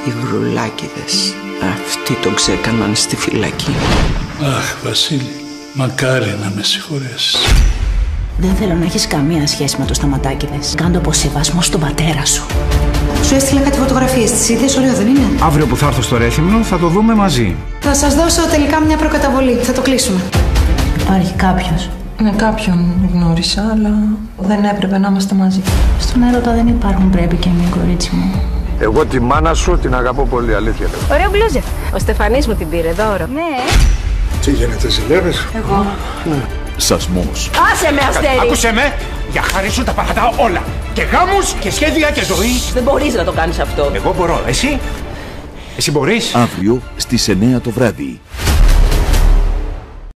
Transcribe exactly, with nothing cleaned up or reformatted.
Οι βρουλάκηδες. Αυτοί τον ξέκαναν στη φυλακή. Αχ, Βασίλη, μακάρι να με συγχωρέσεις. Δεν θέλω να έχεις καμία σχέση με το Σταματάκηδες. Κάντο αποσεβασμό στον πατέρα σου. Σου έστειλα κάτι φωτογραφίες. Τις είδες, ωραίο δεν είναι? Αύριο που θα έρθω στο Ρέθυμνο θα το δούμε μαζί. Θα σας δώσω τελικά μια προκαταβολή. Θα το κλείσουμε. Υπάρχει κάποιος. Ναι, κάποιον γνώρισα, αλλά δεν έπρεπε να είμαστε μαζί. Στον έρωτα δεν υπάρχουν πρέπει και μη, κορίτσι μου. Εγώ τη μάνα σου την αγαπώ πολύ, αλήθεια. Ωραίο μπλούζε. Ο Στεφανής μου την πήρε δώρο. Ναι. Τι γίνεται, ζηλεύεις? Εγώ. Ναι. Σασμός. Άσε με, Αστέρι! Άκουσε με! Για χάρη σου τα παρατάω όλα. Και γάμους και σχέδια και ζωή. Δεν μπορείς να το κάνεις αυτό. Εγώ μπορώ. Εσύ? Εσύ μπορείς? Αύριο στις εννιά το βράδυ.